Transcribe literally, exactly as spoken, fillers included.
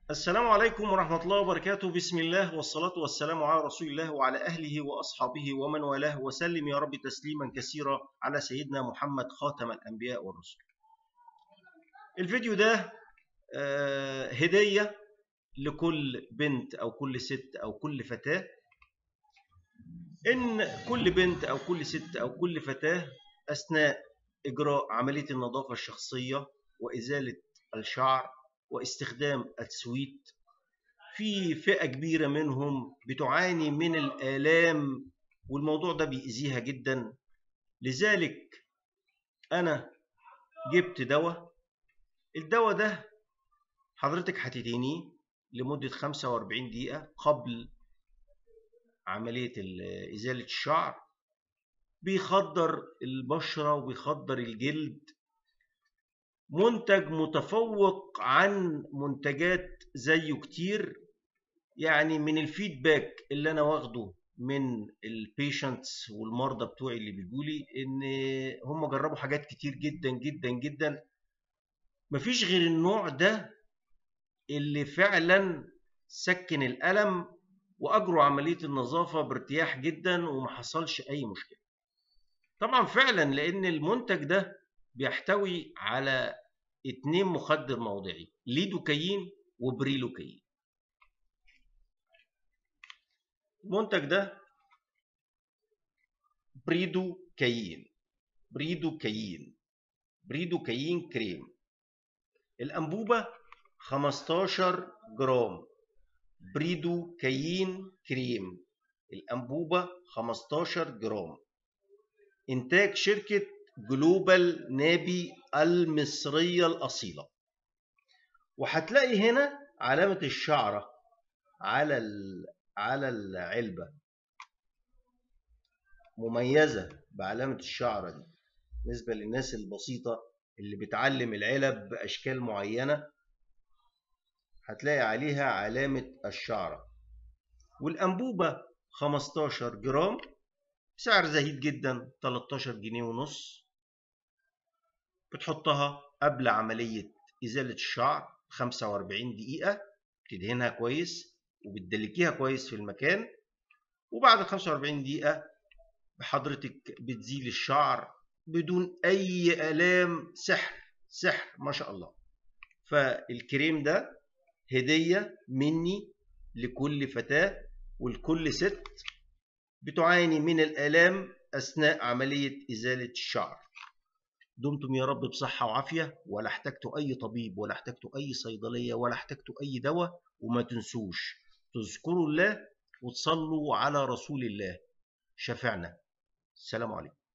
السلام عليكم ورحمة الله وبركاته. بسم الله والصلاة والسلام على رسول الله وعلى أهله وأصحابه ومن والاه، وسلم يا رب تسليما كثيرا على سيدنا محمد خاتم الأنبياء والرسل. الفيديو ده آه، هدية لكل بنت أو كل ست أو كل فتاة، إن كل بنت أو كل ست أو كل فتاة أثناء إجراء عملية النظافة الشخصية وإزالة الشعر واستخدام التسويت، في فئة كبيرة منهم بتعاني من الآلام والموضوع ده بيأذيها جدا. لذلك أنا جبت دواء. الدواء ده حضرتك هتدهنيه لمدة خمسة وأربعين دقيقة قبل عملية إزالة الشعر. بيخدر البشرة وبيخدر الجلد، منتج متفوق عن منتجات زيه كتير. يعني من الفيدباك اللي انا واخده من البيشنتس والمرضى بتوعي اللي بيجولي ان هم جربوا حاجات كتير جدا جدا جدا، مفيش غير النوع ده اللي فعلا سكن الألم واجروا عملية النظافة بارتياح جدا وما حصلش اي مشكلة. طبعا فعلا لان المنتج ده بيحتوي على اتنين مخدر موضعي، ليدوكاين وبريلوكاين. المنتج ده بريدوكاين بريدوكاين بريدوكاين كريم. الأنبوبة خمستاشر جرام بريدوكاين كريم. الأنبوبة خمستاشر جرام. إنتاج شركة جلوبال نابي المصرية الأصيلة. وهتلاقي هنا علامة الشعرة على على العلبة، مميزة بعلامة الشعرة دي بالنسبة للناس البسيطة اللي بتعلم العلب بأشكال معينة، هتلاقي عليها علامة الشعرة. والأنبوبة خمستاشر جرام، سعر زهيد جدا، تلتاشر جنيه ونص. بتحطها قبل عملية إزالة الشعر خمسة وأربعين دقيقة، بتدهنها كويس وبتدلكيها كويس في المكان، وبعد خمسة وأربعين دقيقة بحضرتك بتزيل الشعر بدون أي آلام. سحر سحر ما شاء الله. فالكريم ده هدية مني لكل فتاة ولكل ست بتعاني من الآلام أثناء عملية إزالة الشعر. دمتم يا رب بصحة وعافية، ولا احتجتوا أي طبيب ولا احتجتوا أي صيدلية ولا احتجتوا أي دواء. وما تنسوش تذكروا الله وتصلوا على رسول الله شفعنا. السلام عليكم.